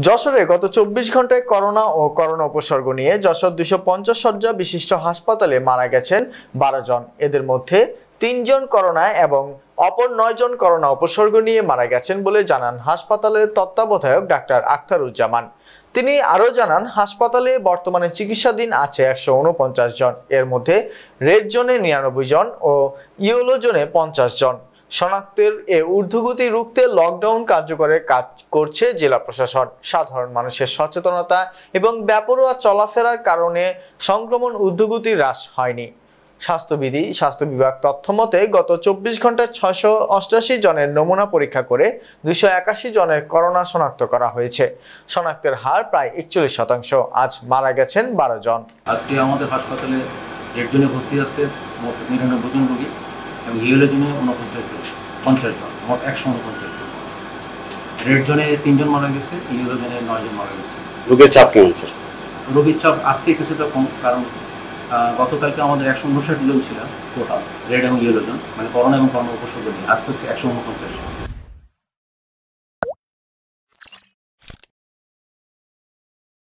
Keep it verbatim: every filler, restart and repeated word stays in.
যশোরে গত চব্বিশ ঘন্টায় করোনা ও করোনা উপসর্গ নিয়ে যশোর দুইশো পঞ্চাশ শয্যা বিশিষ্ট হাসপাতালে মারা গেছেন বারো জন। এদের মধ্যে তিনজন করোনায় এবং অপর নয় জন করোনা উপসর্গ নিয়ে মারা গেছেন বলে জানান হাসপাতালের তত্ত্বাবধায়ক ডাক্তার আখতারুজ্জামান। তিনি আরও জানান, হাসপাতালে বর্তমানে চিকিৎসাধীন আছে একশো উনপঞ্চাশ জন। এর মধ্যে রেড জোনে নিরানব্বই জন ও ইয়েলো জোনে পঞ্চাশ জন। শনাক্তের এ ঊর্ধ্বগতি রুখতে লকডাউন কার্যকরের কাজ করছে জেলা প্রশাসন। সাধারণ মানুষের সচেতনতা এবং বেপরোয়া চলাফেরার কারণে সংক্রমণ ঊর্ধ্বগতি হ্রাস হয়নি। স্বাস্থ্যবিধি স্বাস্থ্য বিভাগ তথ্য মতে গত চব্বিশ ঘন্টায় ছয়শো অষ্টাশি জনের নমুনা পরীক্ষা করে দুইশো একাশি জনের করোনা শনাক্ত করা হয়েছে। শনাক্তের হার প্রায় একচল্লিশ শতাংশ। আজ মারা গেছেন বারো জন। আজকে আমাদের হাসপাতালে রেড জোনে ভর্তি আছে মোট নিরানব্বই জন রোগী এবং ইয়েলো জোনে উনপঞ্চাশ জন, পঞ্চাশ জন, মোট একশো উনপঞ্চাশ জন। রেড জোনে তিনজন মারা গেছে, ইয়েলো জোনে নয় জন মারা গেছে। রোগীর চাপ কেমন স্যার? রোগীর চাপ আজকে কিছুটা কম, কারণ গতকালকে আমাদের একশো উনষাট জন ছিল টোটাল রেড এবং ইয়েলো জন, মানে করোনা এবং করোনা উপসর্গ নিয়ে। আজকে হচ্ছে একশো উনপঞ্চাশ জন।